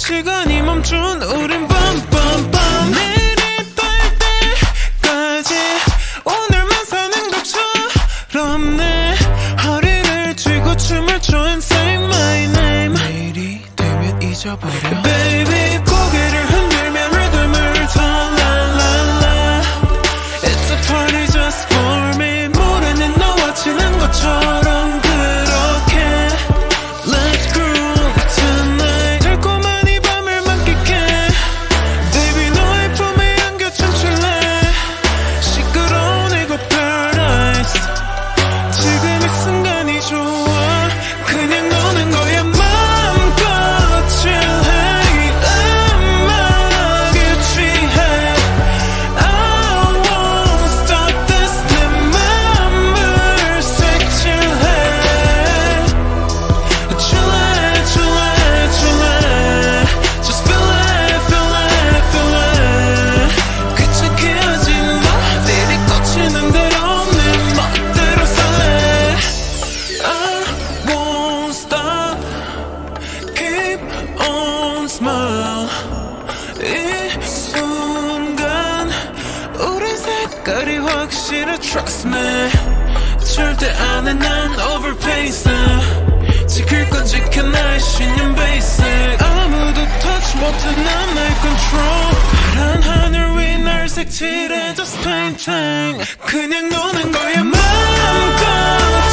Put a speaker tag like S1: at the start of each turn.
S1: 시간이 멈춘 우린 밤밤밤 내리떨 때까지 오늘만 사는 것처럼 내 허리를 쥐고 춤을 춰 and say my name. 내일이 되면 잊어버려 baby. 고개를 흔들면 리듬을 더 랄랄라. It's a party just for me. 모래는 너와 지난 것처럼 그렇게 Let's groove tonight. 달콤한 이 밤을 만끽해 baby. 너의 품에 안겨 춤출래. 시끄러운 이곳 paradise. 지금 이 순간이 좋아. 그냥 노는 거야 마음껏 chill해. 이 음악에 취해. I won't stop this. 내 맘을 색칠해. Chill해 chill해 chill해. Just feel it feel it feel it. 귀찮게 하지 마. 내리 꽂히는 대로 내 멋대로 살래. I won't stop. Keep on smile. 이 순간 우리 색깔이 확실해 trust me. 절대 안 해 난 overpace. 지킬 건 지켜 나의 신념 basic. 아무도 touch 못해 난 나의 control. 파란 하늘 위 날 색칠해 just painting. 그냥 노는 거야 마음껏